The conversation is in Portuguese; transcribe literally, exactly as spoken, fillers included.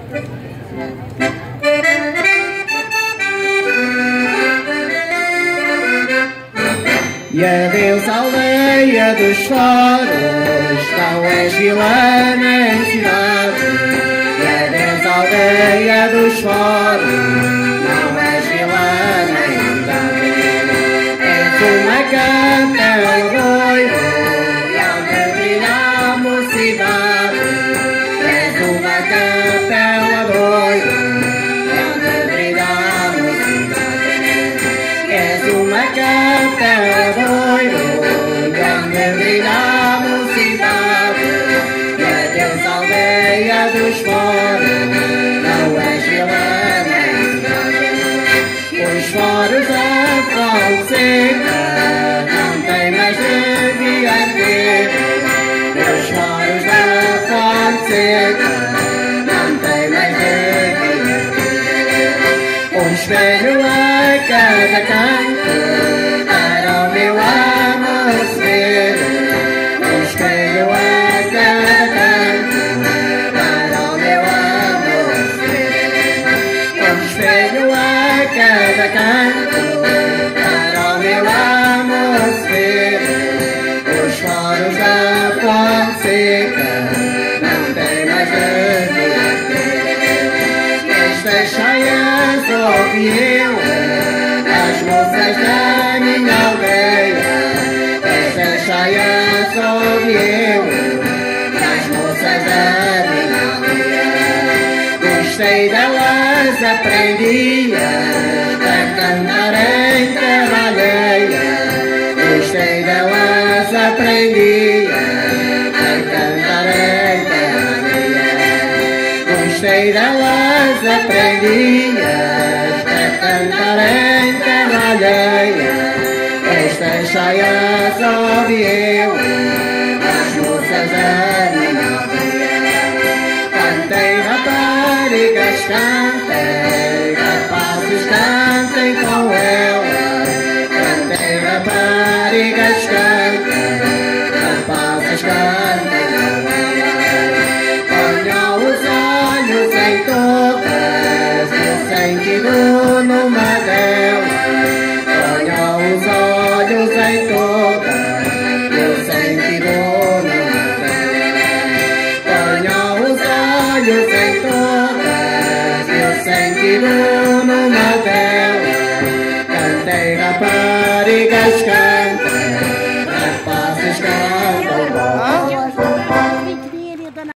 E adeus aldeia dos faros, não és vilã nem cidade. E adeus aldeia dos faros, não és vilã nem cidade. És uma capela doida, e onde brilha a mocidade. És uma capela doida, e onde brilha a mocidade. És uma capela doida, onde brilha a mocidade. E adeus aldeia dos foros, não és vilã nem cidade. Os foros da fonte seca não tem mais de viver. Os foros da fonte seca não tem mais de viver. Um espelho a cada canto para o meu amor se ver. Um espelho a cada canto para o meu amor se ver. Um espelho a cada canto para o meu amor se ver. Os foros da fonte seca não tem mais de viver. Estas cheias ouvi eu, as moças da minha aldeia. Estas cheias ouvi eu, as moças da minha aldeia. Gostei delas, aprendia a cantar em terra alheia. Gostei delas, aprendia a cantar em terra alheia. Gostei delas, aprendia a cantar em terra alheia. Estas cheias ouvi eu, as moças da minha aldeia. Cantei raparigas, cantem, rapazes cantem com ela. Cantei raparigas, cantem, rapazes cantem com ela. Ponham os olhos em todas, eu sentido numa delas. Ponham os olhos em todas, eu sentido numa delas. Ponham os olhos em todas, eu sentido numa delas. Cantei rapaz.